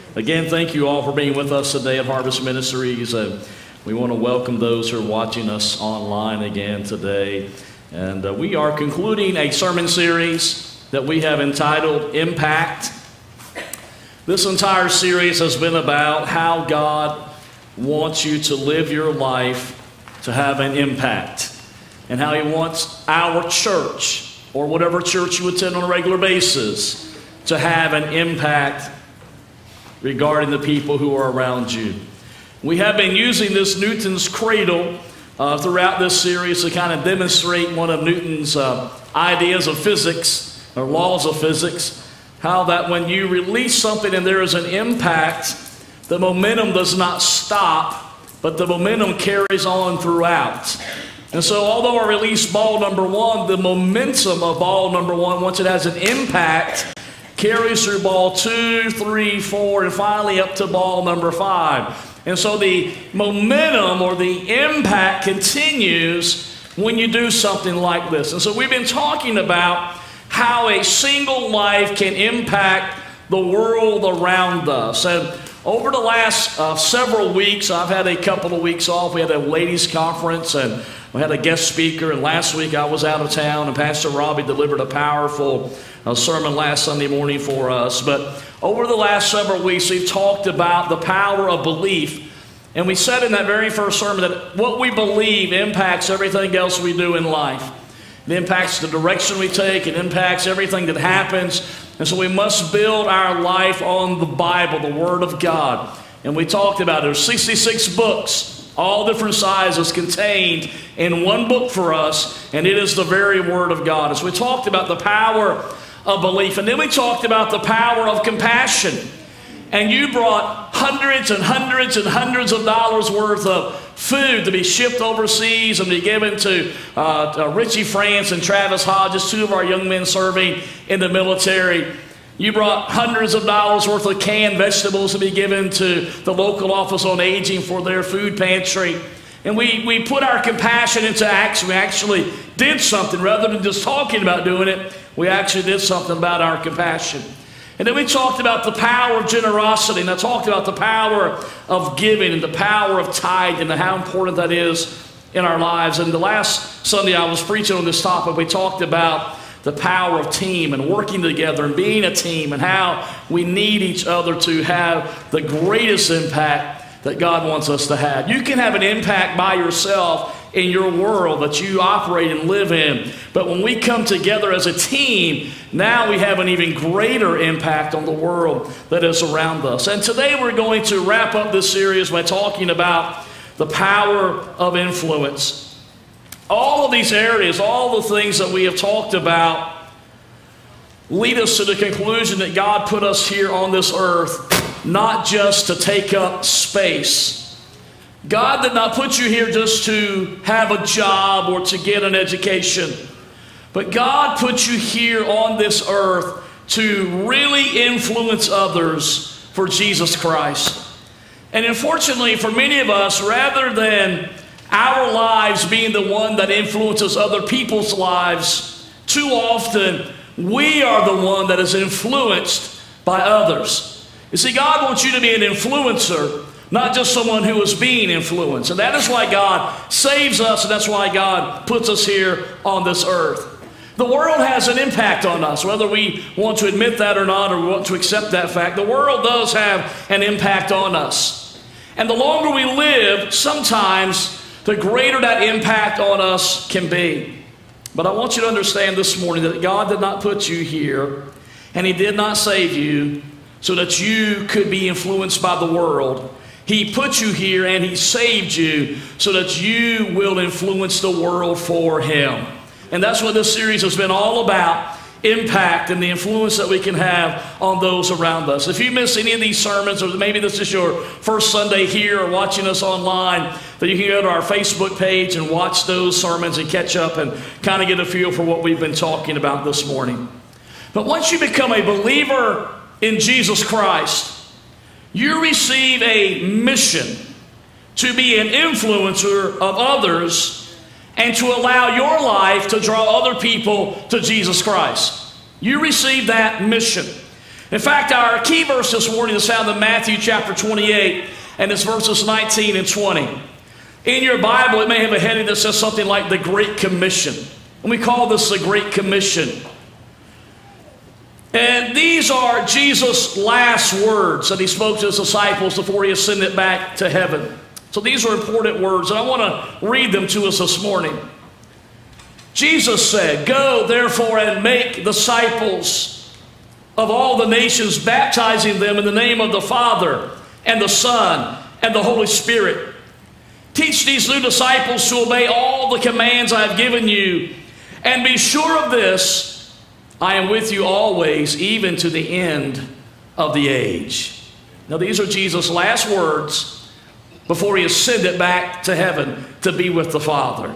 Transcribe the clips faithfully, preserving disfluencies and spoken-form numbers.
Again, thank you all for being with us today at Harvest Ministries. Uh, we want to welcome those who are watching us online again today. And uh, we are concluding a sermon series that we have entitled Impact. This entire series has been about how God wants you to live your life to have an impact, and how He wants our church, or whatever church you attend on a regular basis, to have an impact regarding the people who are around you. We have been using this Newton's cradle uh, throughout this series to kind of demonstrate one of Newton's uh, ideas of physics, or laws of physics, how that when you release something and there is an impact, the momentum does not stop, but the momentum carries on throughout. And so although I release ball number one, the momentum of ball number one, once it has an impact, carries through ball two, three, four, and finally up to ball number five. And so the momentum or the impact continues when you do something like this. And so we've been talking about how a single life can impact the world around us. And over the last uh, several weeks, I've had a couple of weeks off. We had a ladies' conference, and we had a guest speaker. And last week I was out of town, and Pastor Robbie delivered a powerful uh, sermon last Sunday morning for us. But over the last several weeks, we've talked about the power of belief. And we said in that very first sermon that what we believe impacts everything else we do in life. It impacts the direction we take. It impacts everything that happens. And so we must build our life on the Bible, the Word of God. And we talked about it. There's sixty-six books, all different sizes, contained in one book for us, and it is the very Word of God. So we talked about the power of belief, and then we talked about the power of compassion. And you brought hundreds and hundreds and hundreds of dollars worth of food to be shipped overseas and be given to uh, uh, Richie France and Travis Hodges, two of our young men serving in the military. You brought hundreds of dollars worth of canned vegetables to be given to the local Office on Aging for their food pantry. And we, we put our compassion into action. We actually did something. Rather than just talking about doing it, we actually did something about our compassion. And then we talked about the power of generosity, and I talked about the power of giving and the power of tithing and how important that is in our lives. And the last Sunday I was preaching on this topic, we talked about the power of team and working together and being a team, and how we need each other to have the greatest impact that God wants us to have. You can have an impact by yourself in your world that you operate and live in. But when we come together as a team, now we have an even greater impact on the world that is around us. And today we're going to wrap up this series by talking about the power of influence. All of these areas, all the things that we have talked about, lead us to the conclusion that God put us here on this earth not just to take up space. God did not put you here just to have a job or to get an education. But God put you here on this earth to really influence others for Jesus Christ. And unfortunately for many of us, rather than our lives being the one that influences other people's lives, too often we are the one that is influenced by others. You see, God wants you to be an influencer, not just someone who is being influenced. And that is why God saves us, and that's why God puts us here on this earth. The world has an impact on us, whether we want to admit that or not, or we want to accept that fact. The world does have an impact on us. And the longer we live, sometimes the greater that impact on us can be. But I want you to understand this morning that God did not put you here, and He did not save you so that you could be influenced by the world. He put you here and He saved you so that you will influence the world for Him. And that's what this series has been all about, impact and the influence that we can have on those around us. If you miss any of these sermons, or maybe this is your first Sunday here or watching us online, then you can go to our Facebook page and watch those sermons and catch up and kind of get a feel for what we've been talking about this morning. But once you become a believer in Jesus Christ, you receive a mission to be an influencer of others and to allow your life to draw other people to Jesus Christ. You receive that mission. In fact, our key verse this morning is found in Matthew chapter twenty-eight, and it's verses nineteen and twenty. In your Bible, it may have a heading that says something like the Great Commission. And we call this the Great Commission. And these are Jesus' last words that he spoke to his disciples before he ascended back to heaven. So these are important words, and I want to read them to us this morning. Jesus said, "Go therefore and make disciples of all the nations, baptizing them in the name of the Father and the Son and the Holy Spirit. Teach these new disciples to obey all the commands I have given you, and be sure of this, I am with you always, even to the end of the age." Now these are Jesus' last words before he ascended back to heaven to be with the Father.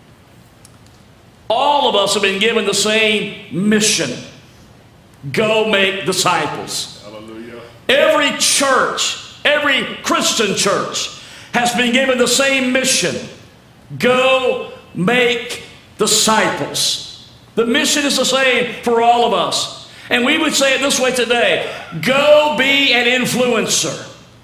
All of us have been given the same mission. Go make disciples. Hallelujah. Every church, every Christian church has been given the same mission. Go make disciples. The mission is the same for all of us. And we would say it this way today: go be an influencer.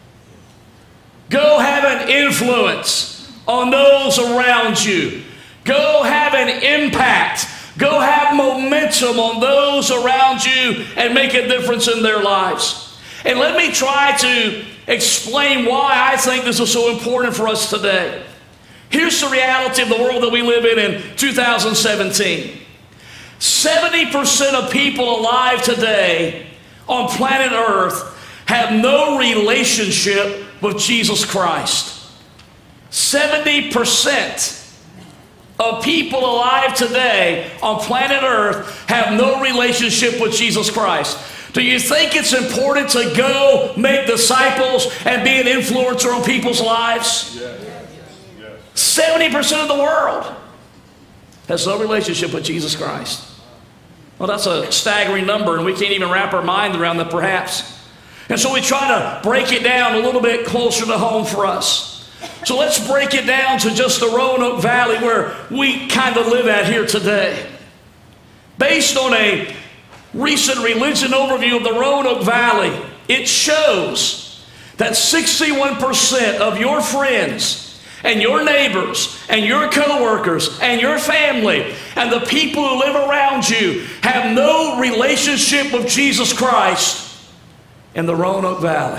Go have an influence on those around you. Go have an impact. Go have momentum on those around you and make a difference in their lives. And let me try to explain why I think this is so important for us today. Here's the reality of the world that we live in in two thousand seventeen. seventy percent of people alive today on planet Earth have no relationship with Jesus Christ. seventy percent of people alive today on planet Earth have no relationship with Jesus Christ. Do you think it's important to go make disciples and be an influencer on people's lives? Yes. Yes. seventy percent of the world has no relationship with Jesus Christ. Well, that's a staggering number, and we can't even wrap our mind around that perhaps. And so we try to break it down a little bit closer to home for us. So let's break it down to just the Roanoke Valley where we kind of live at here today. Based on a recent religion overview of the Roanoke Valley, it shows that sixty-one percent of your friends and your neighbors and your co-workers and your family and the people who live around you have no relationship with Jesus Christ in the Roanoke Valley.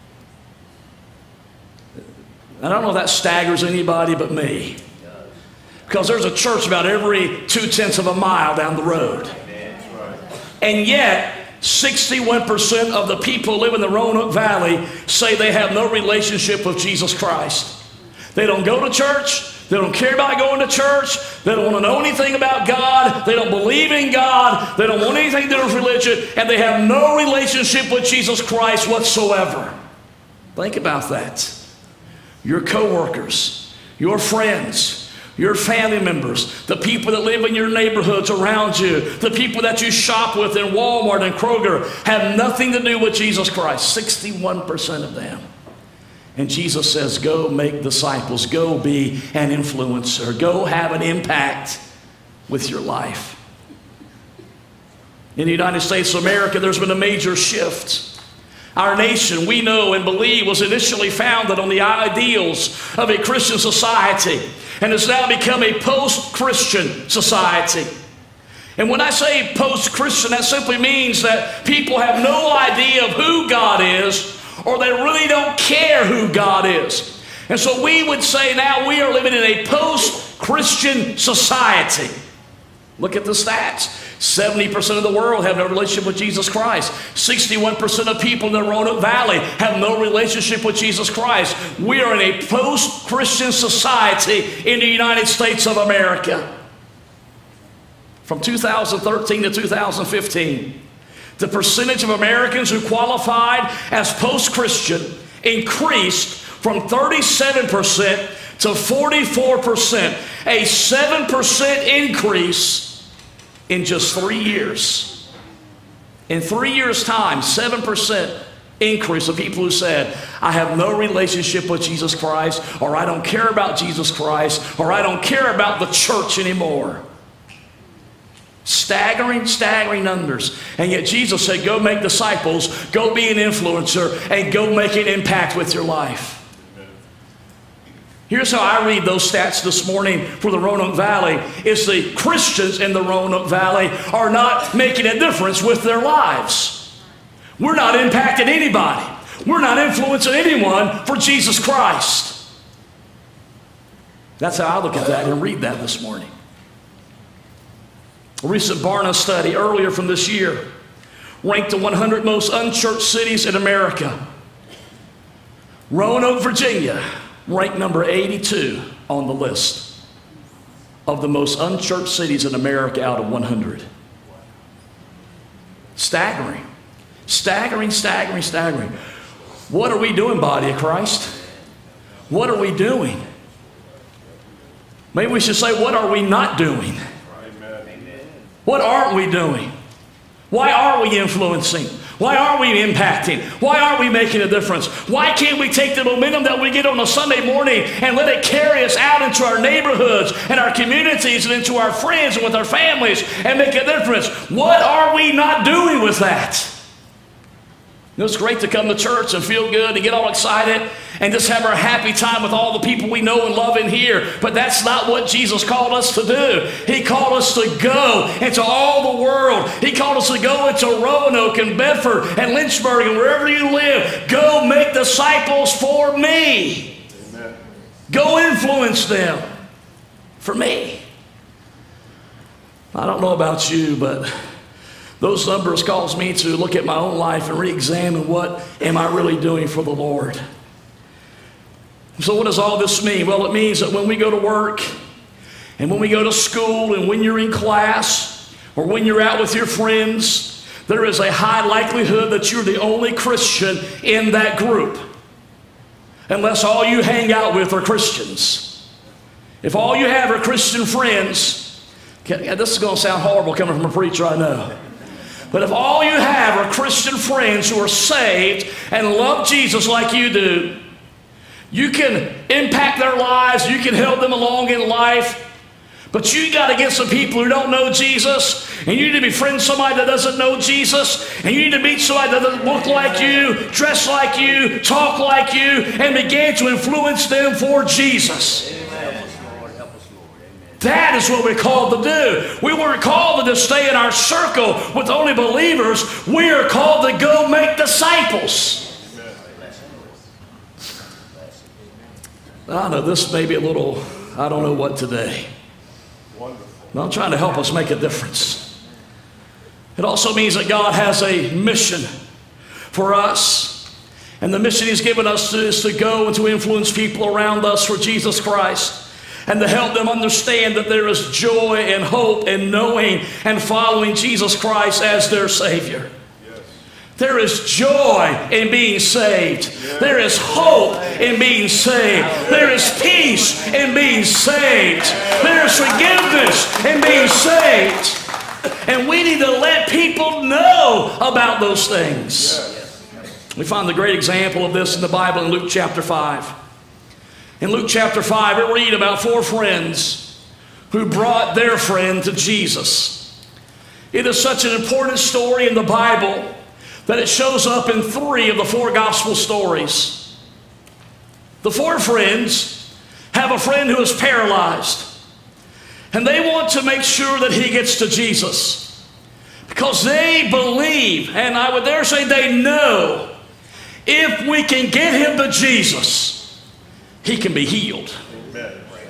I don't know if that staggers anybody but me, because there's a church about every two-tenths of a mile down the road. And yet, sixty-one percent of the people who live in the Roanoke Valley say they have no relationship with Jesus Christ. They don't go to church. They don't care about going to church. They don't want to know anything about God. They don't believe in God. They don't want anything to do with religion. And they have no relationship with Jesus Christ whatsoever. Think about that. Your coworkers, your friends, your family members, the people that live in your neighborhoods around you, the people that you shop with in Walmart and Kroger have nothing to do with Jesus Christ. sixty-one percent of them. And Jesus says, go make disciples. Go be an influencer. Go have an impact with your life. In the United States of America, there's been a major shift. Our nation, we know and believe, was initially founded on the ideals of a Christian society and has now become a post-Christian society. And when I say post-Christian, that simply means that people have no idea of who God is, or they really don't care who God is. And so we would say now we are living in a post-Christian society. Look at the stats. seventy percent of the world have no relationship with Jesus Christ. sixty-one percent of people in the Roanoke Valley have no relationship with Jesus Christ. We are in a post-Christian society in the United States of America. From two thousand thirteen to two thousand fifteen, the percentage of Americans who qualified as post-Christian increased from thirty-seven percent to forty-four percent, a seven percent increase in just three years. In three years' time, seven percent increase of people who said, I have no relationship with Jesus Christ, or I don't care about Jesus Christ, or I don't care about the church anymore. Staggering, staggering numbers. And yet Jesus said, go make disciples, go be an influencer, and go make an impact with your life. Here's how I read those stats this morning for the Roanoke Valley, is the Christians in the Roanoke Valley are not making a difference with their lives. We're not impacting anybody. We're not influencing anyone for Jesus Christ. That's how I look at that and read that this morning. A recent Barna study earlier from this year ranked the one hundred most unchurched cities in America. Roanoke, Virginia, ranked number eighty-two on the list of the most unchurched cities in America out of one hundred. Staggering. Staggering, staggering, staggering. What are we doing, body of Christ? What are we doing? Maybe we should say, what are we not doing? What aren't we doing? Why are we influencing? Why are we impacting? Why are we making a difference? Why can't we take the momentum that we get on a Sunday morning and let it carry us out into our neighborhoods and our communities and into our friends and with our families and make a difference? What are we not doing with that? You know, it's great to come to church and feel good and get all excited and just have our happy time with all the people we know and love in here. But that's not what Jesus called us to do. He called us to go into all the world. He called us to go into Roanoke and Bedford and Lynchburg and wherever you live. Go make disciples for me. Amen. Go influence them for me. I don't know about you, but those numbers cause me to look at my own life and re-examine what am I really doing for the Lord. So what does all this mean? Well, it means that when we go to work and when we go to school and when you're in class or when you're out with your friends, there is a high likelihood that you're the only Christian in that group, unless all you hang out with are Christians. If all you have are Christian friends, this is going to sound horrible coming from a preacher, I know. But if all you have are Christian friends who are saved and love Jesus like you do, you can impact their lives, you can help them along in life, but you got to get some people who don't know Jesus, and you need to befriend somebody that doesn't know Jesus, and you need to meet somebody that doesn't look like you, dress like you, talk like you, and begin to influence them for Jesus. That is what we're called to do. We weren't called to just stay in our circle with only believers. We are called to go make disciples. I know this may be a little, I don't know what today. But I'm trying to help us make a difference. It also means that God has a mission for us. And the mission He's given us is to go and to influence people around us for Jesus Christ, and to help them understand that there is joy and hope in knowing and following Jesus Christ as their Savior. Yes. There is joy in being saved. Yes. There is hope in being saved. There is peace in being saved. There is forgiveness in being saved. And we need to let people know about those things. Yes. We find the great example of this in the Bible in Luke chapter five. In Luke chapter five, we read about four friends who brought their friend to Jesus. It is such an important story in the Bible that it shows up in three of the four gospel stories. The four friends have a friend who is paralyzed, and they want to make sure that he gets to Jesus because they believe, and I would dare say they know, if we can get him to Jesus, he can be healed. Amen.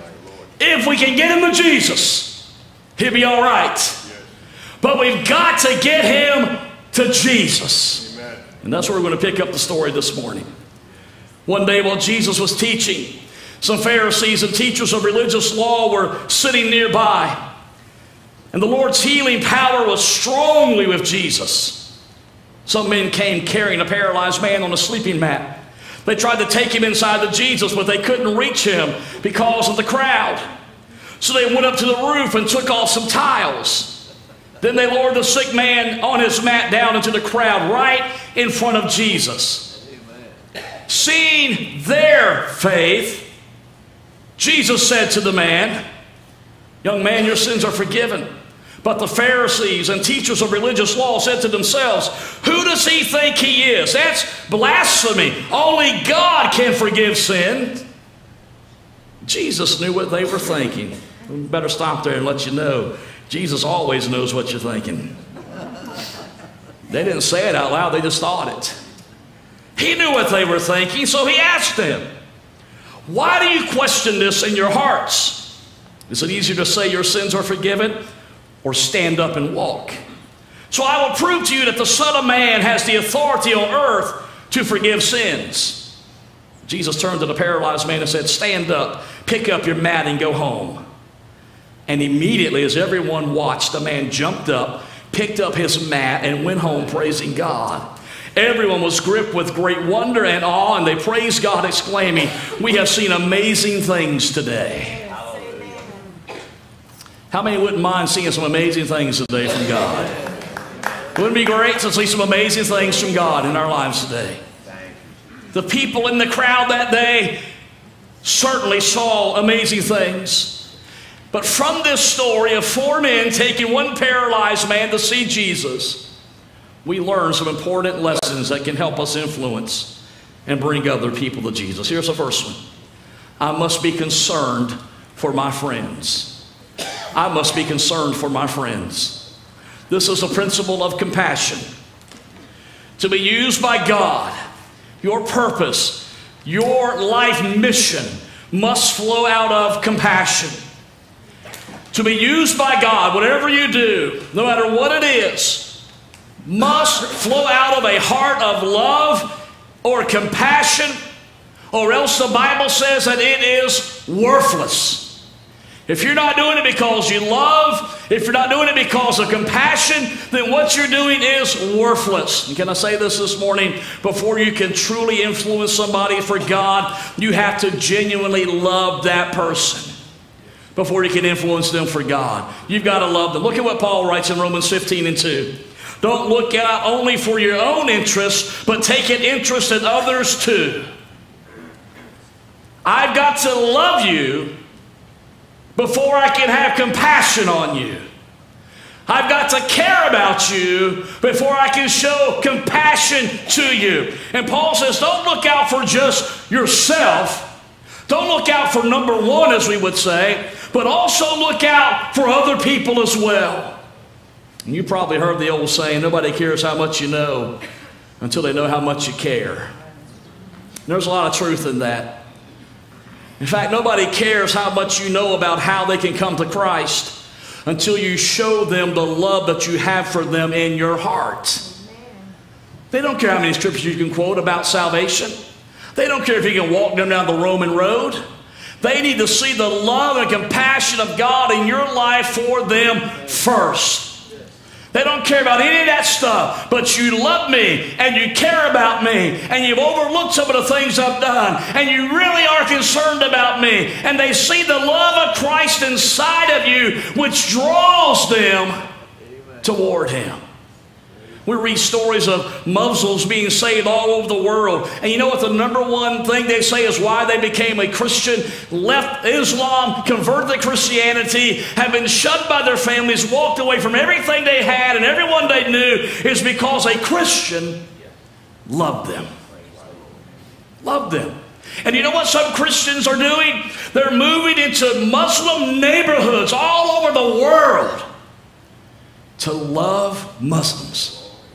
If we can get him to Jesus, he'll be all right. Yes. But we've got to get him to Jesus. Amen. And that's where we're going to pick up the story this morning. One day while Jesus was teaching, some Pharisees and teachers of religious law were sitting nearby. And the Lord's healing power was strongly with Jesus. Some men came carrying a paralyzed man on a sleeping mat. They tried to take him inside to Jesus, but they couldn't reach him because of the crowd. So they went up to the roof and took off some tiles. Then they lowered the sick man on his mat down into the crowd right in front of Jesus. Amen. Seeing their faith, Jesus said to the man, "Young man, your sins are forgiven." But the Pharisees and teachers of religious law said to themselves, who does he think he is? That's blasphemy. Only God can forgive sin. Jesus knew what they were thinking. We better stop there and let you know, Jesus always knows what you're thinking. They didn't say it out loud, they just thought it. He knew what they were thinking, so he asked them, why do you question this in your hearts? Is it easier to say your sins are forgiven or stand up and walk? So I will prove to you that the Son of Man has the authority on earth to forgive sins. Jesus turned to the paralyzed man and said, stand up, pick up your mat and go home. And immediately, as everyone watched, the man jumped up, picked up his mat, and went home praising God. Everyone was gripped with great wonder and awe, and they praised God, exclaiming, we have seen amazing things today. How many wouldn't mind seeing some amazing things today from God? Wouldn't it be great to see some amazing things from God in our lives today? The people in the crowd that day certainly saw amazing things. But from this story of four men taking one paralyzed man to see Jesus, we learn some important lessons that can help us influence and bring other people to Jesus. Here's the first one. I must be concerned for my friends. I must be concerned for my friends. This is a principle of compassion. To be used by God, your purpose, your life mission must flow out of compassion. To be used by God, whatever you do, no matter what it is, must flow out of a heart of love or compassion, or else the Bible says that it is worthless. If you're not doing it because you love, if you're not doing it because of compassion, then what you're doing is worthless. And can I say this this morning? Before you can truly influence somebody for God, you have to genuinely love that person before you can influence them for God. You've got to love them. Look at what Paul writes in Romans fifteen and two. Don't look out only for your own interest, but take an interest in others too. I've got to love you before I can have compassion on you. I've got to care about you before I can show compassion to you. And Paul says, don't look out for just yourself. Don't look out for number one, as we would say, but also look out for other people as well. And you probably heard the old saying, nobody cares how much you know until they know how much you care. And there's a lot of truth in that. In fact, nobody cares how much you know about how they can come to Christ until you show them the love that you have for them in your heart. They don't care how many scriptures you can quote about salvation. They don't care if you can walk them down the Roman road. They need to see the love and compassion of God in your life for them first. They don't care about any of that stuff, but you love me and you care about me and you've overlooked some of the things I've done and you really are concerned about me, and they see the love of Christ inside of you, which draws them toward Him. We read stories of Muslims being saved all over the world. And you know what the number one thing they say is why they became a Christian? Left Islam, converted to Christianity, have been shunned by their families, walked away from everything they had and everyone they knew, is because a Christian loved them. Loved them. And you know what some Christians are doing? They're moving into Muslim neighborhoods all over the world to love Muslims.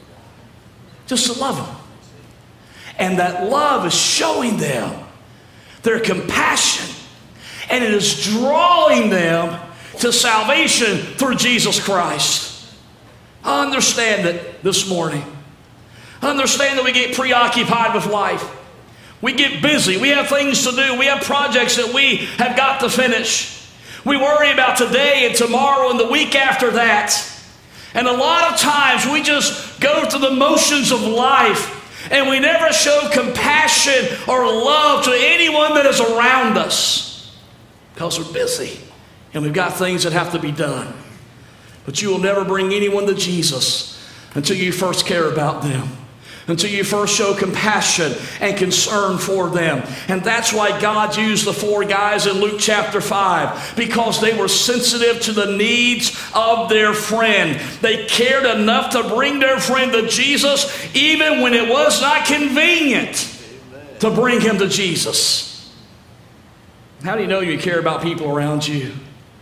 Just to love them. And that love is showing them their compassion. And it is drawing them to salvation through Jesus Christ. I understand it this morning. I understand that we get preoccupied with life. We get busy. We have things to do. We have projects that we have got to finish. We worry about today and tomorrow and the week after that. And a lot of times we just go through the motions of life and we never show compassion or love to anyone that is around us because we're busy and we've got things that have to be done. But you will never bring anyone to Jesus until you first care about them. until you first show compassion and concern for them. And that's why God used the four guys in Luke chapter five, because they were sensitive to the needs of their friend. They cared enough to bring their friend to Jesus, even when it was not convenient to bring him to Jesus. How do you know you care about people around you?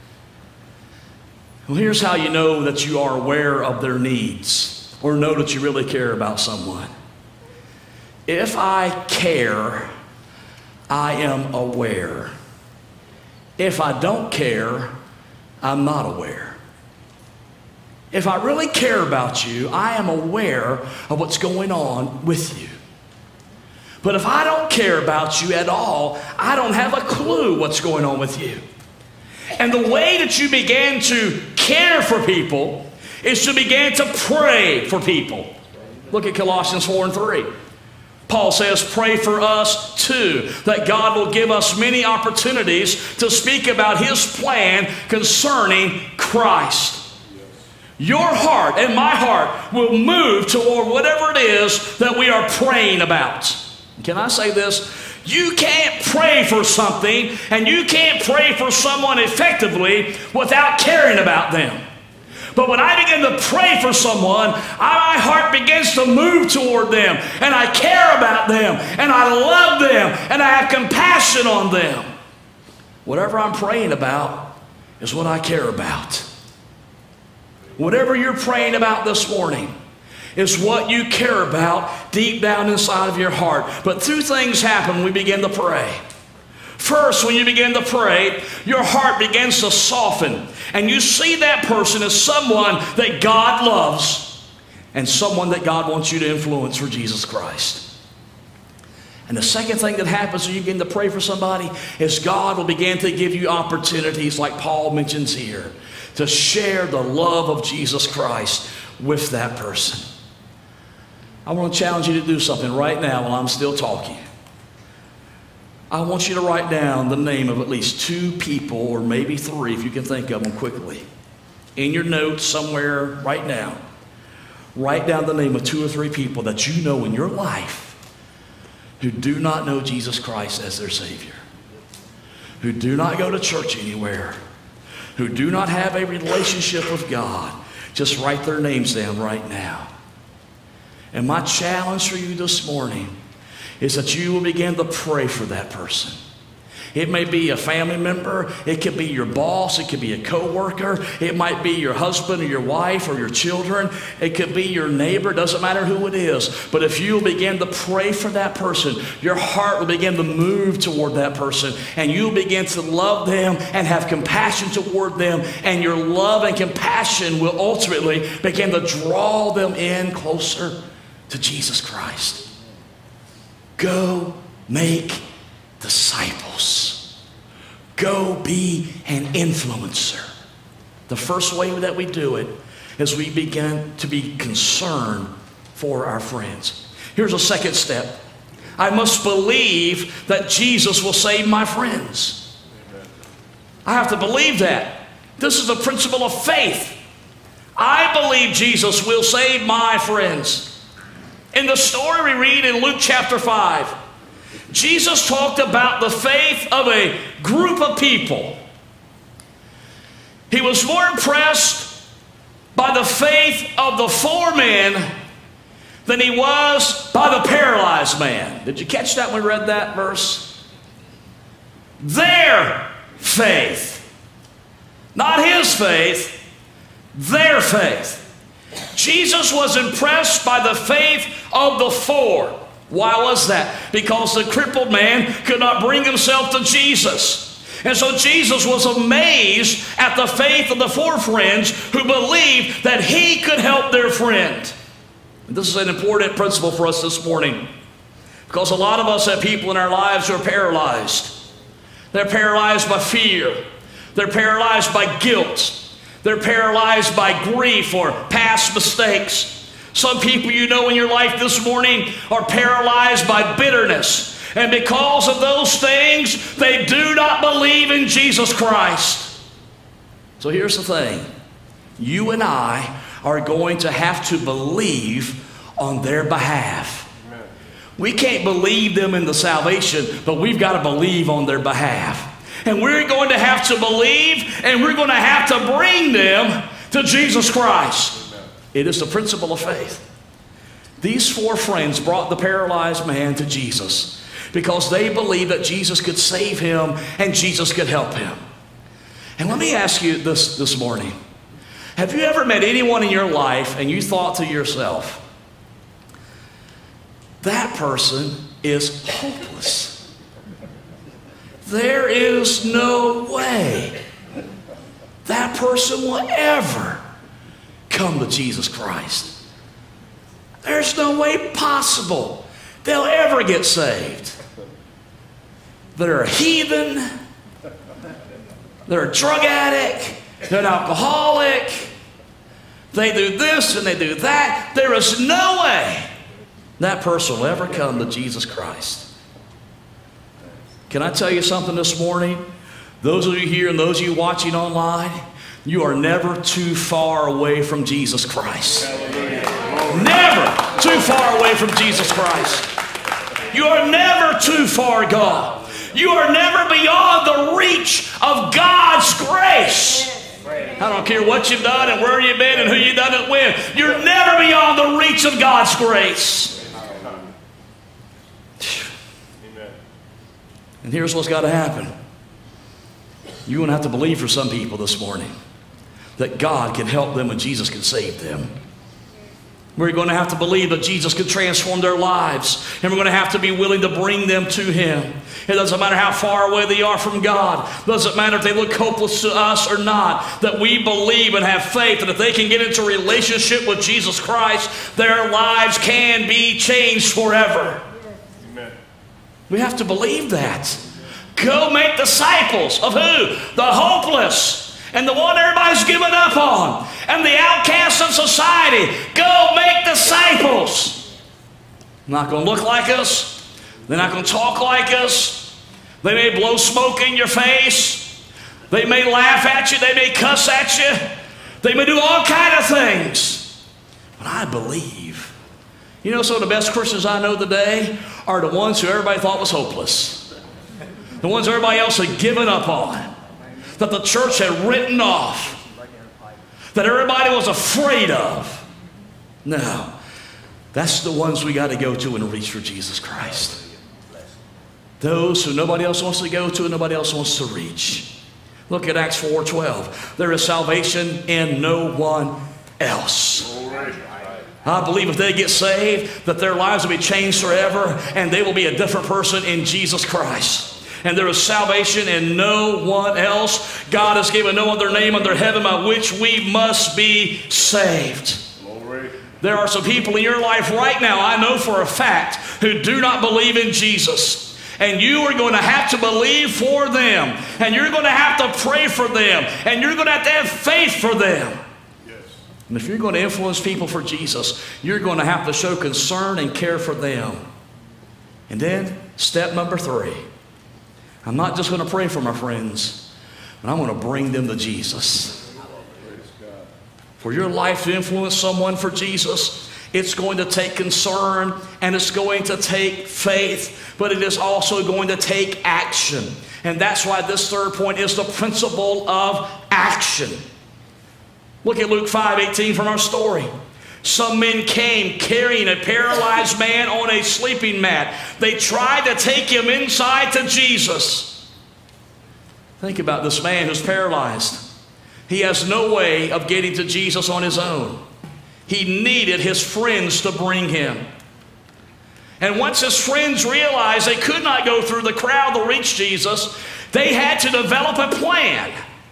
Well, here's how you know that you are aware of their needs, or know that you really care about someone. If I care, I am aware. If I don't care, I'm not aware. If I really care about you, I am aware of what's going on with you. But if I don't care about you at all, I don't have a clue what's going on with you. And the way that you begin to care for people is to begin to pray for people. Look at Colossians four and three. Paul says, pray for us too, that God will give us many opportunities to speak about his plan concerning Christ. Your heart and my heart will move toward whatever it is that we are praying about. Can I say this? You can't pray for something, and you can't pray for someone effectively without caring about them. But when I begin to pray for someone, my heart begins to move toward them, and I care about them, and I love them, and I have compassion on them. Whatever I'm praying about is what I care about. Whatever you're praying about this morning is what you care about deep down inside of your heart. But two things happen when we begin to pray. First, when you begin to pray, your heart begins to soften, and you see that person as someone that God loves and someone that God wants you to influence for Jesus Christ. And the second thing that happens when you begin to pray for somebody is God will begin to give you opportunities, like Paul mentions here, to share the love of Jesus Christ with that person. I want to challenge you to do something right now while I'm still talking. I want you to write down the name of at least two people, or maybe three if you can think of them quickly. In your notes somewhere right now, write down the name of two or three people that you know in your life who do not know Jesus Christ as their Savior, who do not go to church anywhere, who do not have a relationship with God. Just write their names down right now. And my challenge for you this morning is that you will begin to pray for that person. It may be a family member. It could be your boss. It could be a coworker. It might be your husband or your wife or your children. It could be your neighbor. It doesn't matter who it is. But if you will begin to pray for that person, your heart will begin to move toward that person, and you'll begin to love them and have compassion toward them, and your love and compassion will ultimately begin to draw them in closer to Jesus Christ. Go make disciples. Go be an influencer. The first way that we do it is we begin to be concerned for our friends. Here's a second step. I must believe that Jesus will save my friends. I have to believe that. This is the principle of faith. I believe Jesus will save my friends. In the story we read in Luke chapter five, Jesus talked about the faith of a group of people. He was more impressed by the faith of the four men than he was by the paralyzed man. Did you catch that when we read that verse? Their faith. Not his faith, their faith. Jesus was impressed by the faith of the four. Why was that? Because the crippled man could not bring himself to Jesus. And so Jesus was amazed at the faith of the four friends who believed that he could help their friend. And this is an important principle for us this morning, because a lot of us have people in our lives who are paralyzed. They're paralyzed by fear. They're paralyzed by guilt. They're paralyzed by grief or past mistakes. Some people you know in your life this morning are paralyzed by bitterness. And because of those things, they do not believe in Jesus Christ. So here's the thing. You and I are going to have to believe on their behalf. We can't believe them in the salvation, but we've got to believe on their behalf. And we're going to have to believe, and we're going to have to bring them to Jesus Christ. It is the principle of faith. These four friends brought the paralyzed man to Jesus because they believed that Jesus could save him and Jesus could help him. And let me ask you this this morning. Have you ever met anyone in your life and you thought to yourself, that person is hopeless? There is no way that person will ever come to Jesus Christ. There's no way possible they'll ever get saved. They're a heathen. They're a drug addict. They're an alcoholic. They do this and they do that. There is no way that person will ever come to Jesus Christ. Can I tell you something this morning? Those of you here and those of you watching online, you are never too far away from Jesus Christ. Never too far away from Jesus Christ. You are never too far gone. You are never beyond the reach of God's grace. I don't care what you've done and where you've been and who you've done it with. You're never beyond the reach of God's grace. And here's what's got to happen. You're going to have to believe for some people this morning that God can help them and Jesus can save them. We're going to have to believe that Jesus can transform their lives. And we're going to have to be willing to bring them to Him. It doesn't matter how far away they are from God. It doesn't matter if they look hopeless to us or not. That we believe and have faith that if they can get into a relationship with Jesus Christ, their lives can be changed forever. Amen. We have to believe that. Go make disciples of who? The hopeless. And the one everybody's given up on. And the outcasts of society. Go make disciples. They're not going to look like us. They're not going to talk like us. They may blow smoke in your face. They may laugh at you. They may cuss at you. They may do all kinds of things. But I believe. You know, some of the best Christians I know today are the ones who everybody thought was hopeless. The ones everybody else had given up on. That the church had written off. That everybody was afraid of. No. That's the ones we got to go to and reach for Jesus Christ. Those who nobody else wants to go to and nobody else wants to reach. Look at Acts four twelve. There is salvation in no one else. I believe if they get saved, that their lives will be changed forever and they will be a different person in Jesus Christ. And there is salvation in no one else. God has given no other name under heaven by which we must be saved. Glory. There are some people in your life right now, I know for a fact, who do not believe in Jesus. And you are going to have to believe for them. And you're going to have to pray for them. And you're going to have to have faith for them. Yes. And if you're going to influence people for Jesus, you're going to have to show concern and care for them. And then, step number three. I'm not just going to pray for my friends, but I'm going to bring them to Jesus. For your life to influence someone for Jesus, it's going to take concern and it's going to take faith, but it is also going to take action. And that's why this third point is the principle of action. Look at Luke five eighteen from our story. Some men came carrying a paralyzed man on a sleeping mat. They tried to take him inside to Jesus. Think about this man who's paralyzed. He has no way of getting to Jesus on his own. He needed his friends to bring him. And once his friends realized they could not go through the crowd to reach Jesus, they had to develop a plan.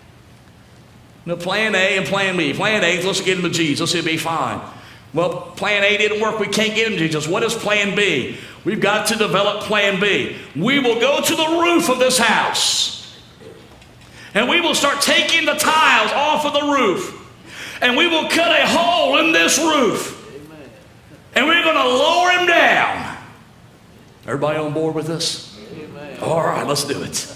You know, plan A and plan B. Plan A, let's get him to Jesus, he'll be fine. Well, plan A didn't work, we can't get him to Jesus. What is plan B? We've got to develop plan B. We will go to the roof of this house. And we will start taking the tiles off of the roof. And we will cut a hole in this roof. And we're going to lower him down. Everybody on board with this? All right, let's do it.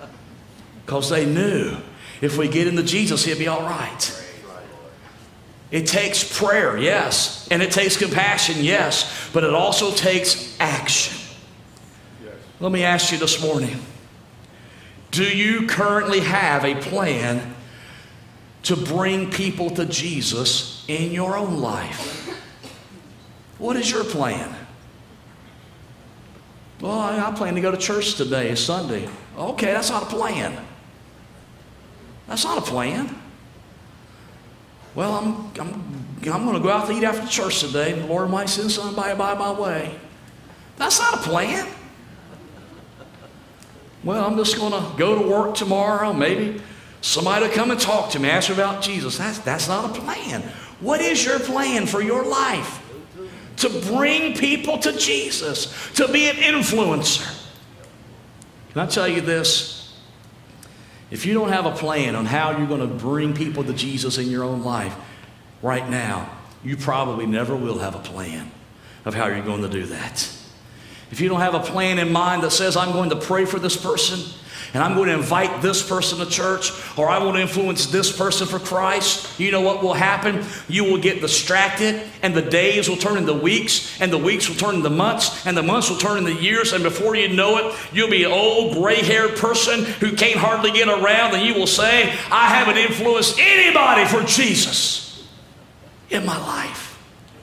Because they knew if we get into Jesus, he'll be all right. It takes prayer, yes. And it takes compassion, yes. But it also takes action. Yes. Let me ask you this morning. Do you currently have a plan to bring people to Jesus in your own life? What is your plan? Well, I, I plan to go to church today. It's Sunday. Okay, that's not a plan. That's not a plan. Well, I'm, I'm, I'm going to go out to eat after church today. The Lord might send somebody by my way. That's not a plan. Well, I'm just going to go to work tomorrow. Maybe somebody will come and talk to me, ask me about Jesus. That's, that's not a plan. What is your plan for your life? To bring people to Jesus, to be an influencer. Can I tell you this? If you don't have a plan on how you're going to bring people to Jesus in your own life right now, you probably never will have a plan of how you're going to do that. If you don't have a plan in mind that says, I'm going to pray for this person, and I'm going to invite this person to church, or I want to influence this person for Christ, you know what will happen? You will get distracted, and the days will turn into weeks, and the weeks will turn into months, and the months will turn into years, and before you know it, you'll be an old gray-haired person who can't hardly get around, and you will say, I haven't influenced anybody for Jesus in my life.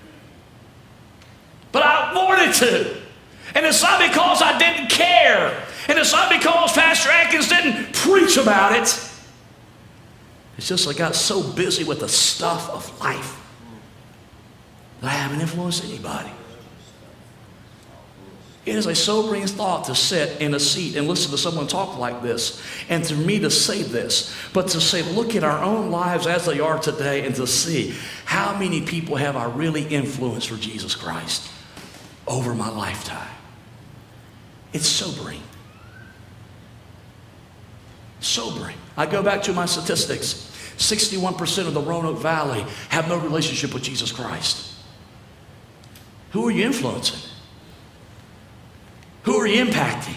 But I wanted to. And it's not because I didn't care. And it's not because Pastor Atkins didn't preach about it. It's just I got so busy with the stuff of life that I haven't influenced anybody. It is a sobering thought to sit in a seat and listen to someone talk like this, and to me to say this, but to say, look at our own lives as they are today, and to see how many people have I really influenced for Jesus Christ over my lifetime. It's sobering. Sobering. I go back to my statistics. sixty-one percent of the Roanoke Valley have no relationship with Jesus Christ. Who are you influencing? Who are you impacting?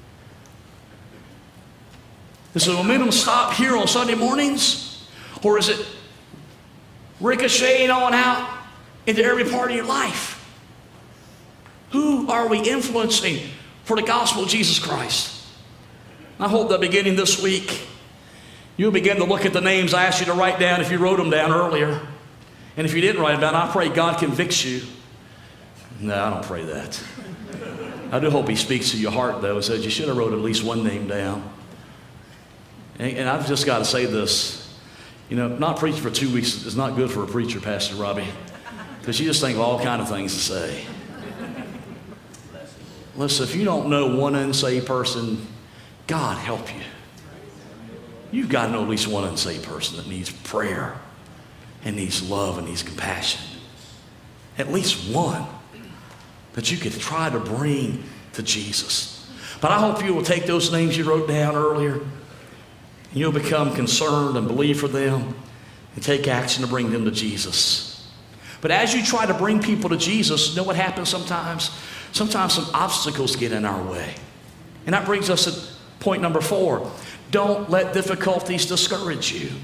Does the momentum stop here on Sunday mornings? Or is it ricocheting on out into every part of your life? Who are we influencing for the gospel of Jesus Christ? I hope that beginning this week, you'll begin to look at the names I asked you to write down if you wrote them down earlier. And if you didn't write them down, I pray God convicts you. No, I don't pray that. I do hope he speaks to your heart, though, and says you should have wrote at least one name down. And, and I've just got to say this. You know, not preaching for two weeks is not good for a preacher, Pastor Robbie, because you just think of all kinds of things to say. Listen, if you don't know one unsaved person, God help you. You've got to know at least one unsaved person that needs prayer and needs love and needs compassion. At least one that you could try to bring to Jesus. But I hope you will take those names you wrote down earlier, and you'll become concerned and believe for them and take action to bring them to Jesus. But as you try to bring people to Jesus, you know what happens sometimes? Sometimes some obstacles get in our way. And that brings us to point number four. Don't let difficulties discourage you.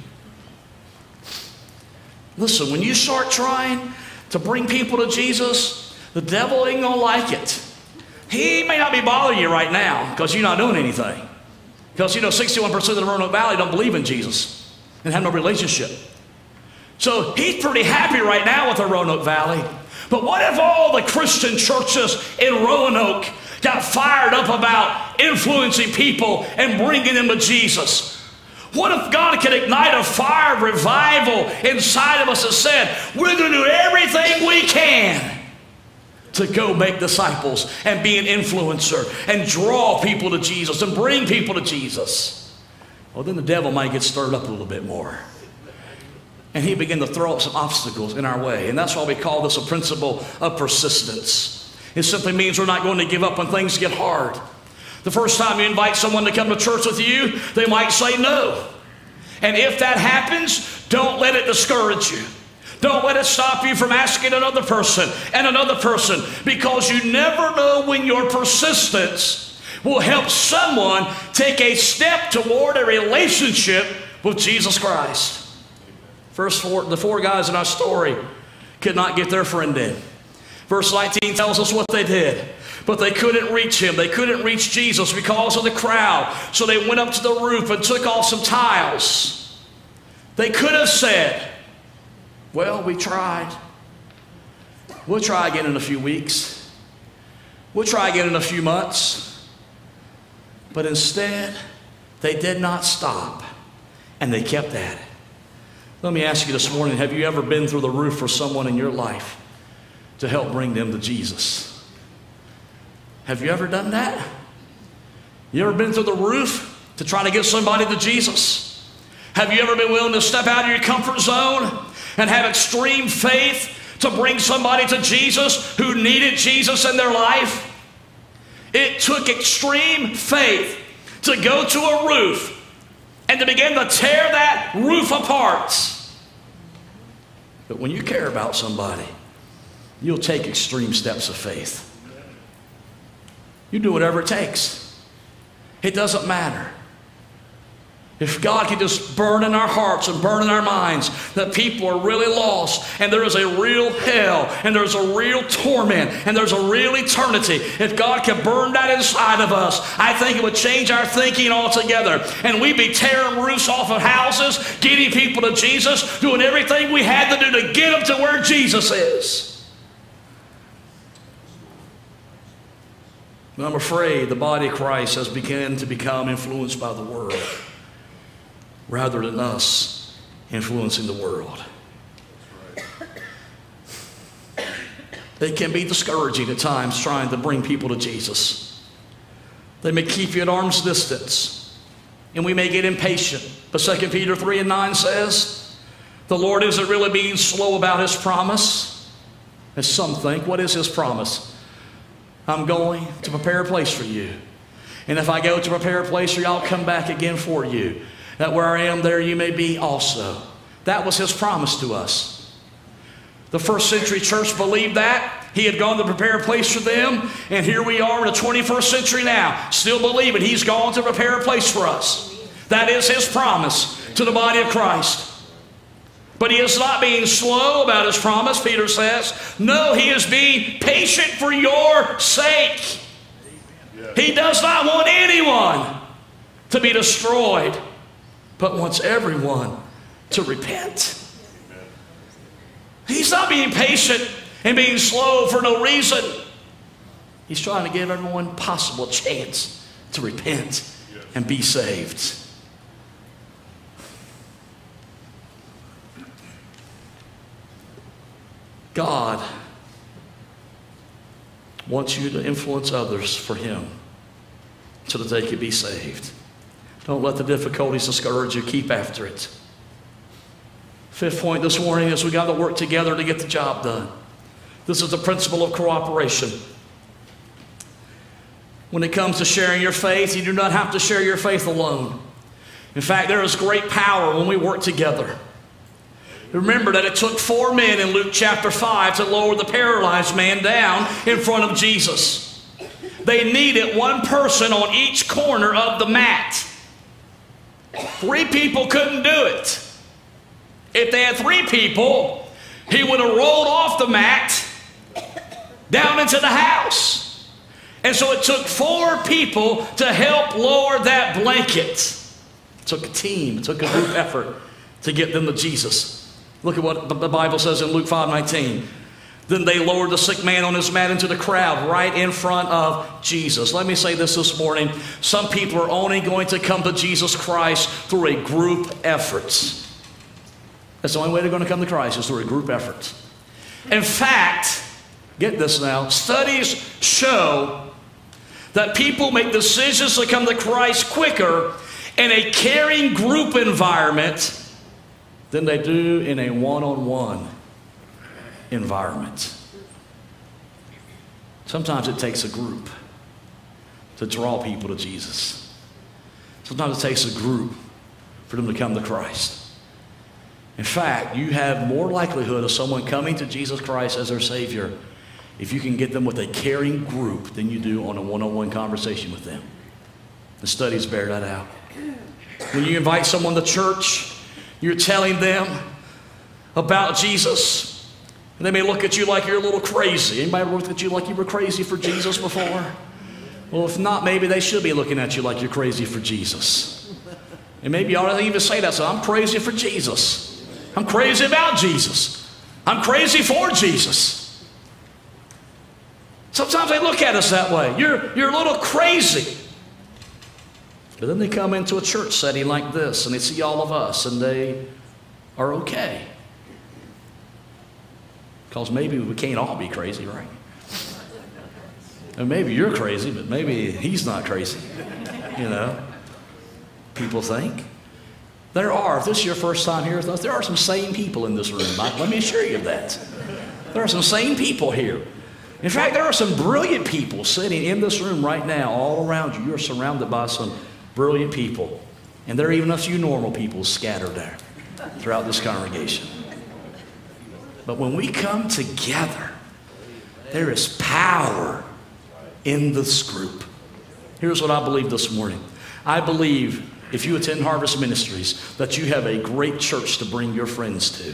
Listen, when you start trying to bring people to Jesus, the devil ain't gonna like it. He may not be bothering you right now because you're not doing anything. Because, you know, sixty-one percent of the Roanoke Valley don't believe in Jesus and have no relationship. So he's pretty happy right now with the Roanoke Valley. But what if all the Christian churches in Roanoke got fired up about influencing people and bringing them to Jesus? What if God could ignite a fire of revival inside of us and said, we're going to do everything we can to go make disciples and be an influencer and draw people to Jesus and bring people to Jesus? Well, then the devil might get stirred up a little bit more. And he began to throw up some obstacles in our way. And that's why we call this a principle of persistence. It simply means we're not going to give up when things get hard. The first time you invite someone to come to church with you, they might say no. And if that happens, don't let it discourage you. Don't let it stop you from asking another person and another person, because you never know when your persistence will help someone take a step toward a relationship with Jesus Christ. First four, the four guys in our story could not get their friend in. Verse nineteen tells us what they did. But they couldn't reach him. They couldn't reach Jesus because of the crowd. So they went up to the roof and took off some tiles. They could have said, well, we tried. We'll try again in a few weeks. We'll try again in a few months. But instead, they did not stop, and they kept at it. Let me ask you this morning, have you ever been through the roof for someone in your life to help bring them to Jesus? Have you ever done that? You ever been through the roof to try to get somebody to Jesus? Have you ever been willing to step out of your comfort zone and have extreme faith to bring somebody to Jesus who needed Jesus in their life? It took extreme faith to go to a roof and to begin to tear that roof apart. But when you care about somebody, you'll take extreme steps of faith. You do whatever it takes. It doesn't matter. If God can just burn in our hearts and burn in our minds that people are really lost and there is a real hell and there's a real torment and there's a real eternity, if God can burn that inside of us, I think it would change our thinking altogether. And we'd be tearing roofs off of houses, getting people to Jesus, doing everything we had to do to get them to where Jesus is. But I'm afraid the body of Christ has begun to become influenced by the world rather than us influencing the world. They can be discouraging at times trying to bring people to Jesus. They may keep you at arm's distance, and we may get impatient. But Second Peter three and nine says, the Lord isn't really being slow about his promise, as some think. What is his promise? I'm going to prepare a place for you. And if I go to prepare a place for you, I'll come back again for you, that where I am, there you may be also. That was his promise to us. The first century church believed that. He had gone to prepare a place for them. And here we are in the twenty-first century now, still believing he's gone to prepare a place for us. That is his promise to the body of Christ. But he is not being slow about his promise, Peter says. No, he is being patient for your sake. He does not want anyone to be destroyed, but wants everyone to repent. He's not being patient and being slow for no reason. He's trying to give everyone possible chance to repent and be saved. God wants you to influence others for him so that they can be saved. Don't let the difficulties discourage you. Keep after it. Fifth point this morning is we got to work together to get the job done. This is the principle of cooperation. When it comes to sharing your faith, you do not have to share your faith alone. In fact, there is great power when we work together. Remember that it took four men in Luke chapter five to lower the paralyzed man down in front of Jesus. They needed one person on each corner of the mat. Three people couldn't do it. If they had three people, he would have rolled off the mat down into the house. And so it took four people to help lower that blanket. It took a team, it took a group effort to get them to Jesus. Look at what the Bible says in Luke five nineteen. Then they lowered the sick man on his mat into the crowd right in front of Jesus. Let me say this this morning. Some people are only going to come to Jesus Christ through a group effort. That's the only way they're going to come to Christ, is through a group effort. In fact, get this now, studies show that people make decisions to come to Christ quicker in a caring group environment than they do in a one-on-one environment. Sometimes it takes a group to draw people to Jesus. Sometimes it takes a group for them to come to Christ. In fact, you have more likelihood of someone coming to Jesus Christ as their Savior if you can get them with a caring group than you do on a one-on-one conversation with them. The studies bear that out. When you invite someone to church, you're telling them about Jesus. And they may look at you like you're a little crazy. Anybody look at you like you were crazy for Jesus before? Well, if not, maybe they should be looking at you like you're crazy for Jesus. And maybe you ought to even say that. So I'm crazy for Jesus. I'm crazy about Jesus. I'm crazy for Jesus. Sometimes they look at us that way. You're, you're a little crazy. But then they come into a church setting like this and they see all of us and they are okay. Because maybe we can't all be crazy, right? And maybe you're crazy, but maybe he's not crazy. You know, people think. There are, if this is your first time here with us, there are some sane people in this room. Let me assure you of that. There are some sane people here. In fact, there are some brilliant people sitting in this room right now, all around you. You're surrounded by some brilliant people. And there are even a few normal people scattered there throughout this congregation. But when we come together, there is power in this group. Here's what I believe this morning. I believe if you attend Harvest Ministries that you have a great church to bring your friends to.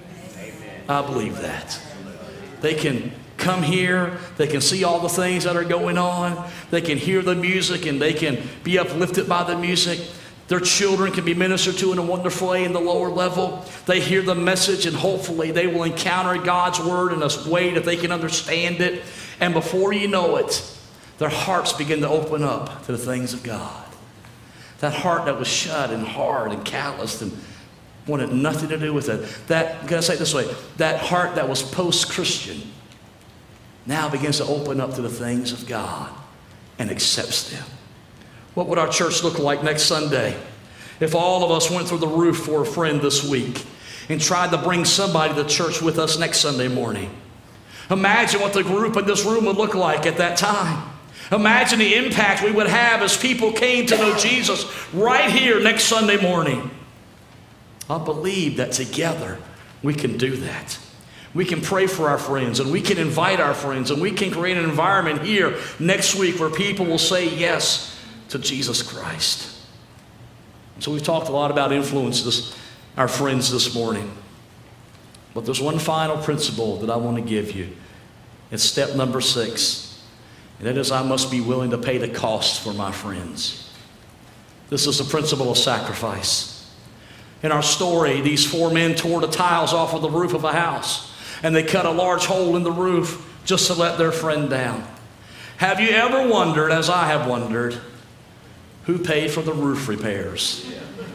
I believe that. They can come here, they can see all the things that are going on, they can hear the music and they can be uplifted by the music. Their children can be ministered to in a wonderful way in the lower level. They hear the message and hopefully they will encounter God's word in a way that they can understand it. And before you know it, their hearts begin to open up to the things of God. That heart that was shut and hard and calloused and wanted nothing to do with it. That, I'm going to say it this way, that heart that was post-Christian now begins to open up to the things of God and accepts them. What would our church look like next Sunday if all of us went through the roof for a friend this week and tried to bring somebody to church with us next Sunday morning? Imagine what the group in this room would look like at that time. Imagine the impact we would have as people came to know Jesus right here next Sunday morning. I believe that together we can do that. We can pray for our friends and we can invite our friends and we can create an environment here next week where people will say yes to Jesus Christ. So we've talked a lot about influence this, our friends this morning. But there's one final principle that I want to give you. It's step number six. And that is, I must be willing to pay the cost for my friends. This is the principle of sacrifice. In our story, these four men tore the tiles off of the roof of a house, and they cut a large hole in the roof just to let their friend down. Have you ever wondered, as I have wondered, who paid for the roof repairs?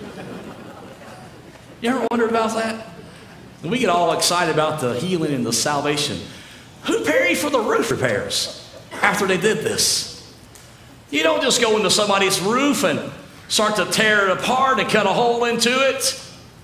You ever wondered about that? And we get all excited about the healing and the salvation. Who paid for the roof repairs? After they did this, you don't just go into somebody's roof and start to tear it apart and cut a hole into it.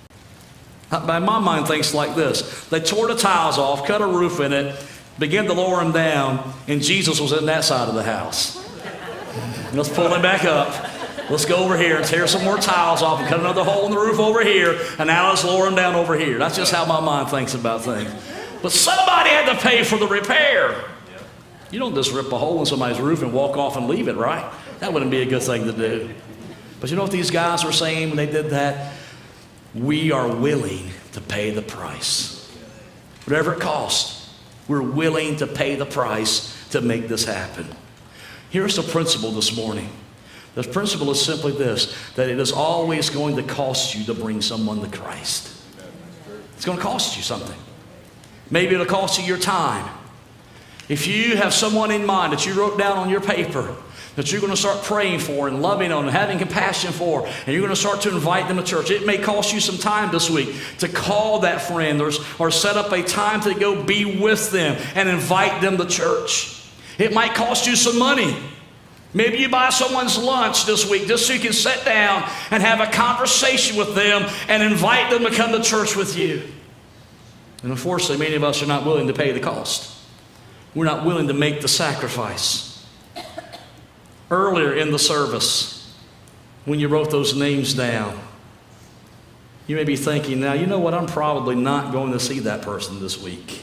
My mind thinks like this. They tore the tiles off, cut a roof in it, began to lower them down, and Jesus was in that side of the house. Let's pull him back up. Let's go over here and tear some more tiles off and cut another hole in the roof over here, and now let's lower them down over here. That's just how my mind thinks about things. But somebody had to pay for the repair. You don't just rip a hole in somebody's roof and walk off and leave it, right? That wouldn't be a good thing to do. But you know what these guys were saying when they did that? We are willing to pay the price. Whatever it costs, we're willing to pay the price to make this happen. Here's the principle this morning. The principle is simply this, that it is always going to cost you to bring someone to Christ. It's going to cost you something. Maybe it'll cost you your time. If you have someone in mind that you wrote down on your paper that you're going to start praying for and loving on and having compassion for, and you're going to start to invite them to church, it may cost you some time this week to call that friend or, or set up a time to go be with them and invite them to church. It might cost you some money. Maybe you buy someone's lunch this week just so you can sit down and have a conversation with them and invite them to come to church with you. And unfortunately, many of us are not willing to pay the cost. We're not willing to make the sacrifice. Earlier in the service, when you wrote those names down, you may be thinking, now, you know what? I'm probably not going to see that person this week.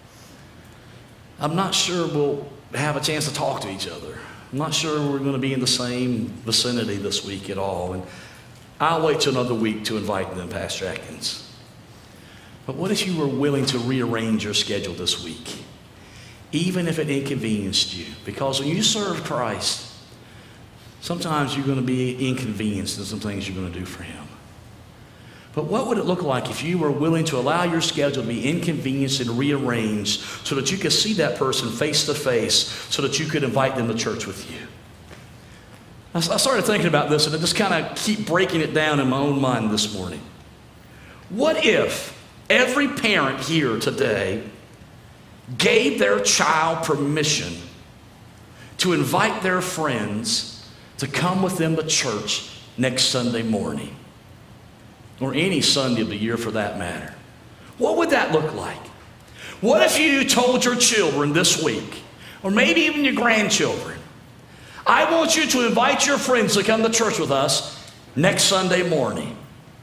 I'm not sure we'll have a chance to talk to each other. I'm not sure we're going to be in the same vicinity this week at all. And I'll wait till another week to invite them, Pastor Atkins. But what if you were willing to rearrange your schedule this week, even if it inconvenienced you? Because when you serve Christ, sometimes you're going to be inconvenienced in some things you're going to do for him. But what would it look like if you were willing to allow your schedule to be inconvenienced and rearranged so that you could see that person face to face, so that you could invite them to church with you? I started thinking about this, and I just kind of keep breaking it down in my own mind this morning. What if every parent here today gave their child permission to invite their friends to come with them to church next Sunday morning? Or any Sunday of the year for that matter. What would that look like? What if you told your children this week, or maybe even your grandchildren, I want you to invite your friends to come to church with us next Sunday morning.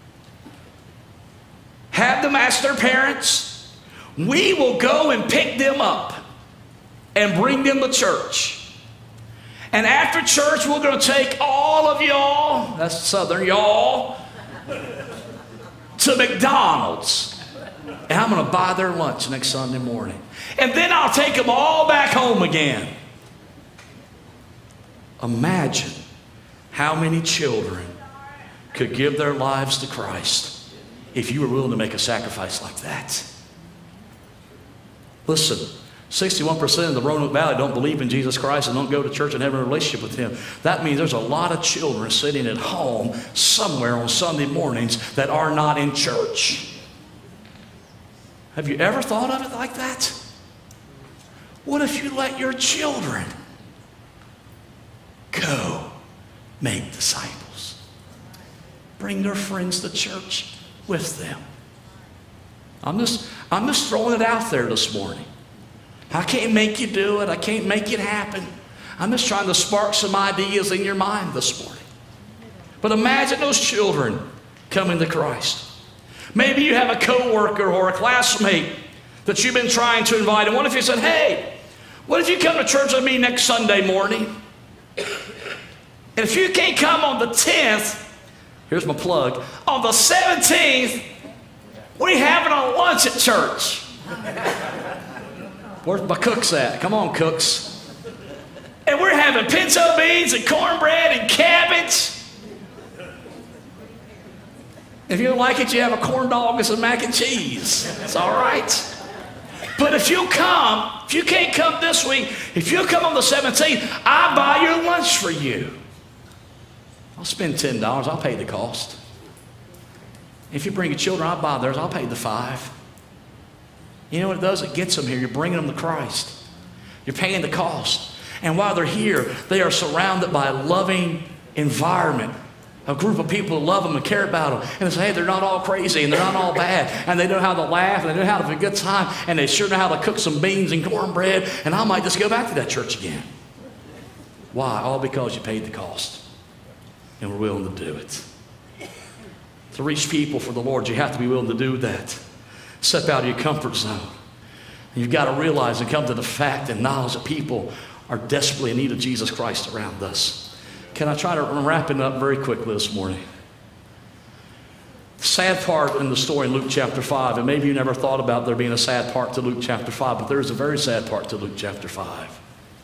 Have them ask their parents. We will go and pick them up and bring them to church. And after church, we're going to take all of y'all, that's Southern y'all, to McDonald's, and I'm going to buy their lunch next Sunday morning. And then I'll take them all back home again. Imagine how many children could give their lives to Christ if you were willing to make a sacrifice like that. Listen, sixty-one percent of the Roanoke Valley don't believe in Jesus Christ and don't go to church and have a relationship with him. That means there's a lot of children sitting at home somewhere on Sunday mornings that are not in church. Have you ever thought of it like that? What if you let your children go make disciples? Bring their friends to church with them. I'm just, I'm just throwing it out there this morning. I can't make you do it. I can't make it happen. I'm just trying to spark some ideas in your mind this morning. But imagine those children coming to Christ. Maybe you have a coworker or a classmate that you've been trying to invite. And what if you said, hey, what if you come to church with me next Sunday morning? And if you can't come on the tenth, here's my plug, on the seventeenth, we're having a lunch at church. Where's my cooks at? Come on, cooks. And we're having pinto beans and cornbread and cabbage. If you don't like it, you have a corn dog and some mac and cheese. It's all right. But if you come, if you can't come this week, if you come on the seventeenth, I buy your lunch for you. I'll spend ten dollars. I'll pay the cost. If you bring your children, I'll buy theirs. I'll pay the five. You know what it does? It gets them here. You're bringing them to Christ. You're paying the cost. And while they're here, they are surrounded by a loving environment, a group of people who love them and care about them. And they say, hey, they're not all crazy and they're not all bad. And they know how to laugh and they know how to have a good time. And they sure know how to cook some beans and cornbread. And I might just go back to that church again. Why? All because you paid the cost and were willing to do it. To reach people for the Lord, you have to be willing to do that. Step out of your comfort zone. And you've got to realize and come to the fact and knowledge that people are desperately in need of Jesus Christ around us. Can I try to wrap it up very quickly this morning? The sad part in the story in Luke chapter five, and maybe you never thought about there being a sad part to Luke chapter five, but there is a very sad part to Luke chapter five.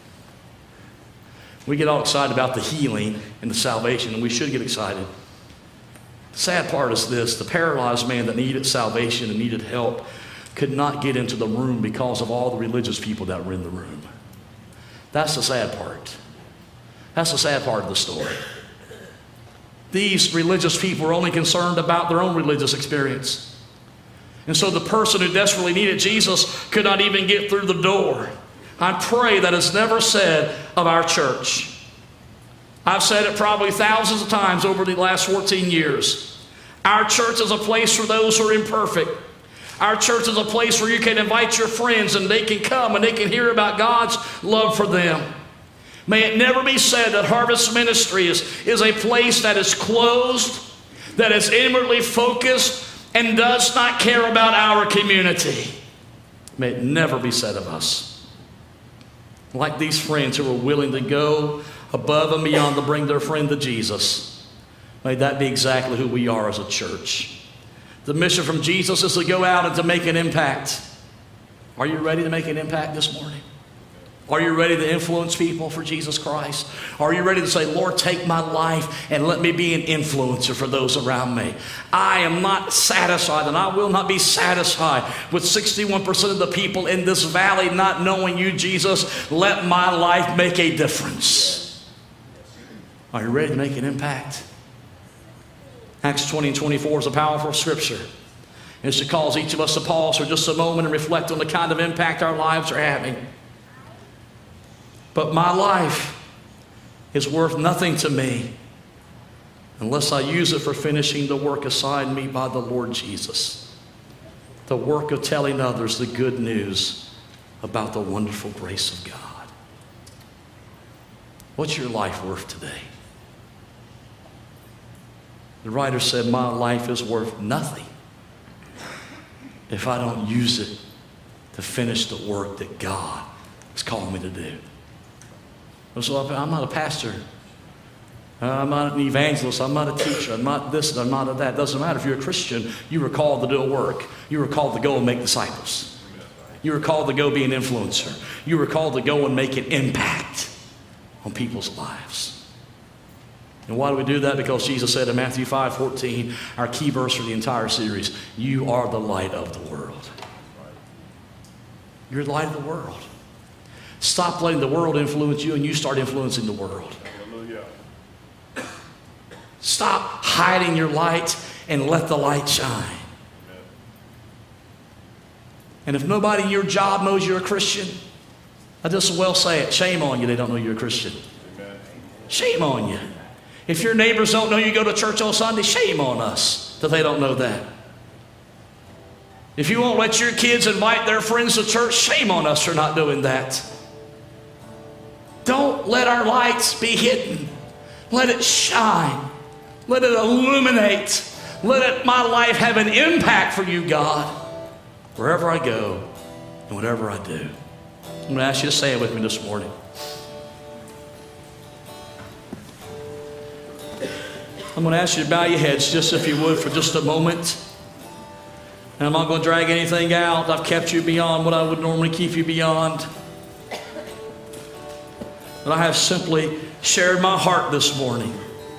We get all excited about the healing and the salvation, and we should get excited. The sad part is this: the paralyzed man that needed salvation and needed help could not get into the room because of all the religious people that were in the room. That's the sad part. That's the sad part of the story. These religious people were only concerned about their own religious experience. And so the person who desperately needed Jesus could not even get through the door. I pray that is never said of our church. I've said it probably thousands of times over the last fourteen years. Our church is a place for those who are imperfect. Our church is a place where you can invite your friends and they can come and they can hear about God's love for them. May it never be said that Harvest Ministries is a place that is closed, that is inwardly focused, and does not care about our community. May it never be said of us. Like these friends who are willing to go above and beyond to bring their friend to Jesus. May that be exactly who we are as a church. The mission from Jesus is to go out and to make an impact. Are you ready to make an impact this morning? Are you ready to influence people for Jesus Christ? Are you ready to say, Lord, take my life and let me be an influencer for those around me? I am not satisfied, and I will not be satisfied with sixty-one percent of the people in this valley not knowing you, Jesus. Let my life make a difference. Are you ready to make an impact? Acts twenty and twenty-four is a powerful scripture. It should cause each of us to pause for just a moment and reflect on the kind of impact our lives are having. But my life is worth nothing to me unless I use it for finishing the work assigned me by the Lord Jesus. The work of telling others the good news about the wonderful grace of God. What's your life worth today? The writer said, my life is worth nothing if I don't use it to finish the work that God has called me to do. So I'm not a pastor. I'm not an evangelist. I'm not a teacher. I'm not this. I'm not that. It doesn't matter if you're a Christian. You were called to do a work. You were called to go and make disciples. You were called to go be an influencer. You were called to go and make an impact on people's lives. And why do we do that? Because Jesus said in Matthew five fourteen, our key verse for the entire series, you are the light of the world. You're the light of the world. Stop letting the world influence you and you start influencing the world. Hallelujah. Stop hiding your light and let the light shine. Amen. And if nobody in your job knows you're a Christian, I just as well say it. Shame on you, they don't know you're a Christian. Amen. Shame on you. If your neighbors don't know you go to church on Sunday, shame on us that they don't know that. If you won't let your kids invite their friends to church, shame on us for not doing that. Don't let our lights be hidden. Let it shine. Let it illuminate. Let it, my life have an impact for you, God, wherever I go and whatever I do. I'm going to ask you to say it with me this morning. I'm going to ask you to bow your heads just if you would for just a moment. And I'm not going to drag anything out. I've kept you beyond what I would normally keep you beyond. But I have simply shared my heart this morning.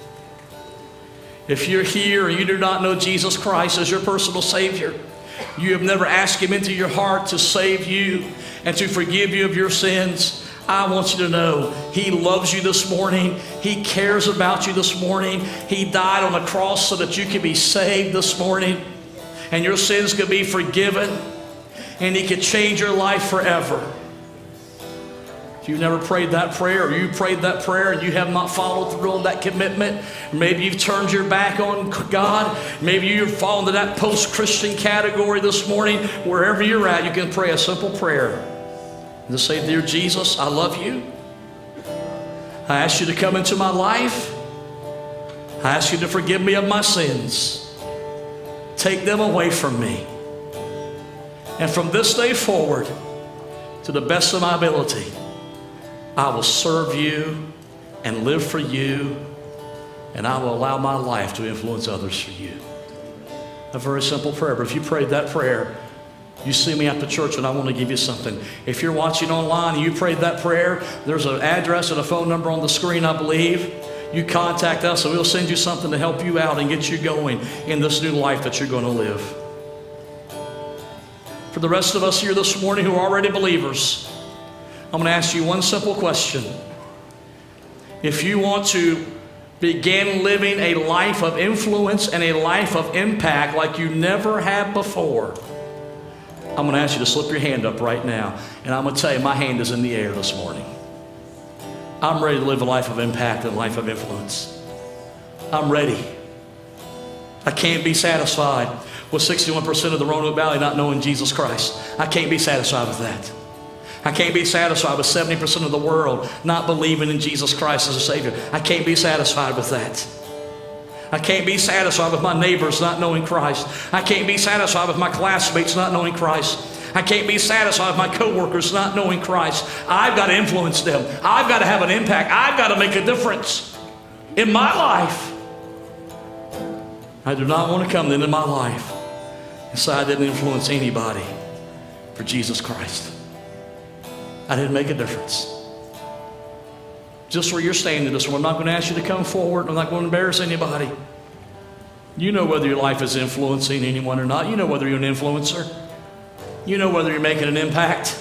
If you're here and you do not know Jesus Christ as your personal Savior, you have never asked Him into your heart to save you and to forgive you of your sins, I want you to know He loves you this morning. He cares about you this morning. He died on the cross so that you can be saved this morning and your sins could be forgiven and He could change your life forever. If you've never prayed that prayer, or you prayed that prayer and you have not followed through on that commitment, maybe you've turned your back on God, maybe you've fallen to that post-Christian category this morning, wherever you're at, you can pray a simple prayer. And just say, dear Jesus, I love you. I ask you to come into my life. I ask you to forgive me of my sins. Take them away from me. And from this day forward, to the best of my ability, I will serve you and live for you, and I will allow my life to influence others for you. A very simple prayer, but if you prayed that prayer, you see me after church and I want to give you something. If you're watching online and you prayed that prayer, there's an address and a phone number on the screen, I believe. You contact us and we'll send you something to help you out and get you going in this new life that you're going to live. For the rest of us here this morning who are already believers, I'm going to ask you one simple question. If you want to begin living a life of influence and a life of impact like you never have before, I'm going to ask you to slip your hand up right now. And I'm going to tell you, my hand is in the air this morning. I'm ready to live a life of impact and a life of influence. I'm ready. I can't be satisfied with sixty-one percent of the Roanoke Valley not knowing Jesus Christ. I can't be satisfied with that. I can't be satisfied with seventy percent of the world not believing in Jesus Christ as a Savior. I can't be satisfied with that. I can't be satisfied with my neighbors not knowing Christ. I can't be satisfied with my classmates not knowing Christ. I can't be satisfied with my coworkers not knowing Christ. I've got to influence them. I've got to have an impact. I've got to make a difference in my life. I do not want to come into my life and say I didn't influence anybody for Jesus Christ. I didn't make a difference. Just where you're standing this morning, I'm not going to ask you to come forward. I'm not going to embarrass anybody. You know whether your life is influencing anyone or not. You know whether you're an influencer. You know whether you're making an impact.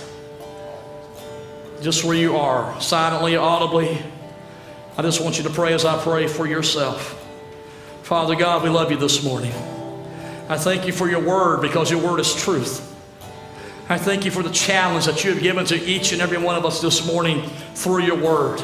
Just where you are, silently, audibly, I just want you to pray as I pray for yourself. Father God, we love you this morning. I thank you for your word, because your word is truth. I thank you for the challenge that you have given to each and every one of us this morning through your word.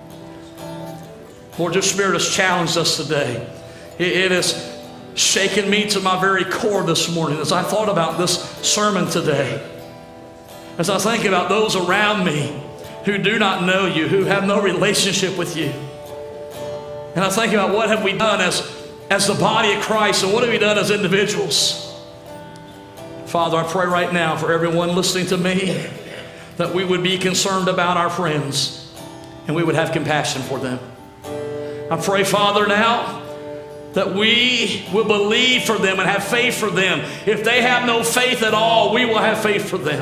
Lord, your Spirit has challenged us today. It, it has shaken me to my very core this morning as I thought about this sermon today. As I think about those around me who do not know you, who have no relationship with you. And I think about what have we done as, as the body of Christ, and what have we done as individuals. Father, I pray right now for everyone listening to me that we would be concerned about our friends and we would have compassion for them. I pray, Father, now that we will believe for them and have faith for them. If they have no faith at all, we will have faith for them.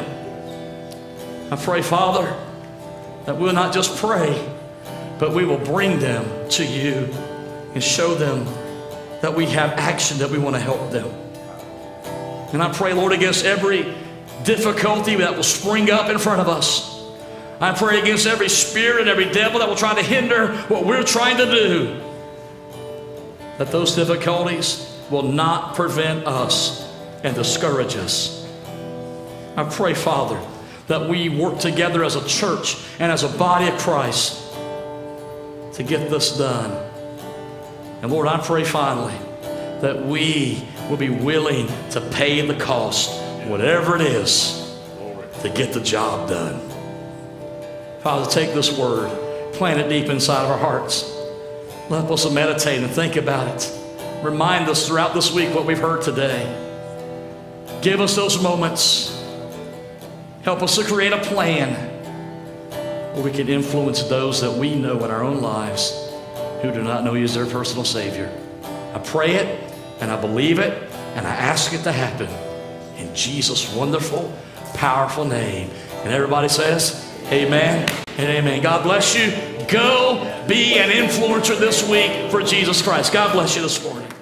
I pray, Father, that we will not just pray, but we will bring them to you and show them that we have action, that we want to help them. And I pray, Lord, against every difficulty that will spring up in front of us. I pray against every spirit and every devil that will try to hinder what we're trying to do, that those difficulties will not prevent us and discourage us. I pray, Father, that we work together as a church and as a body of Christ to get this done. And Lord, I pray finally that we will be willing to pay the cost, whatever it is, to get the job done. Father, take this word, plant it deep inside of our hearts. Let us meditate and think about it. Remind us throughout this week what we've heard today. Give us those moments. Help us to create a plan where we can influence those that we know in our own lives who do not know you as their personal Savior. I pray it, and I believe it, and I ask it to happen in Jesus' wonderful, powerful name. And everybody says, amen and amen. God bless you. Go be an influencer this week for Jesus Christ. God bless you this morning.